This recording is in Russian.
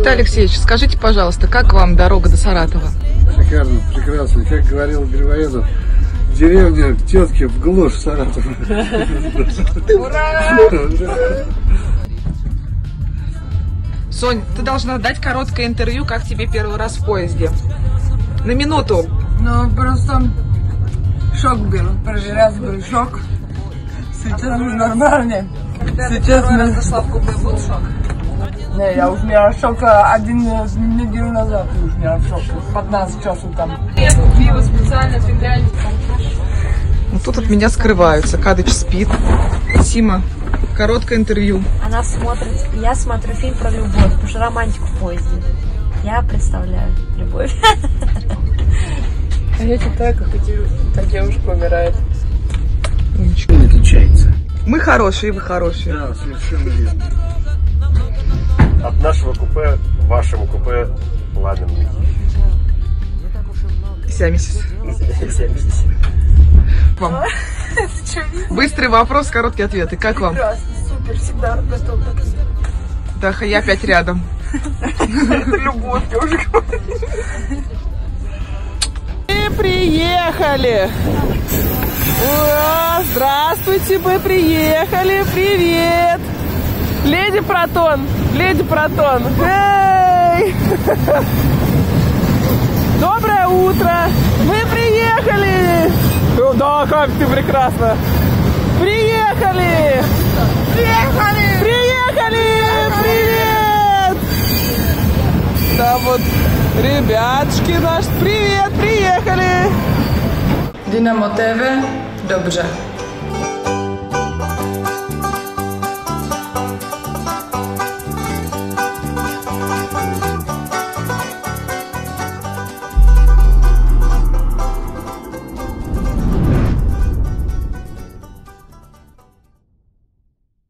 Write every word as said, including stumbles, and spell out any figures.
Виталий Алексеевич, скажите, пожалуйста, как вам дорога до Саратова? Шикарно, прекрасно. Как говорил Грибоедов, деревня тетки в глушь Саратова. Ура! Сонь, ты должна дать короткое интервью, как тебе первый раз в поезде. На минуту. Ну, просто шок был. Первый раз был шок. Сейчас нормально. Сейчас раз зашла в купе, был шок? Не, я уже měla šok один неделю назад. Už měla šok. пятнадцать часов там. Пиво специально фигня. Ну, тут от меня скрываются. Кадыч спит. Сима, короткое интервью. Она смотрит, я смотрю фильм про любовь, потому что романтику в поезде. Я представляю любовь. А я читаю, как эти, как девушка умирает. Ничего не отличается. Мы хорошие, вы хорошие. Да, совершенно верно. От нашего купе к вашему купе пламенный. Сямисис. Вам. Быстрый вопрос, короткие ответы. Как вам? Прекрасно, супер, всегда готов. Да, я опять рядом. Это любовь, я уже говорю. Мы приехали! Ура! Здравствуйте, мы приехали! Привет! Леди Протон! Леди Протон! Эй! Доброе утро! Мы приехали! Да, как ты прекрасно! Приехали! Приехали! Приехали! Привет! Да вот, ребятушки наши, привет, приехали! Dynamo T V, dobře.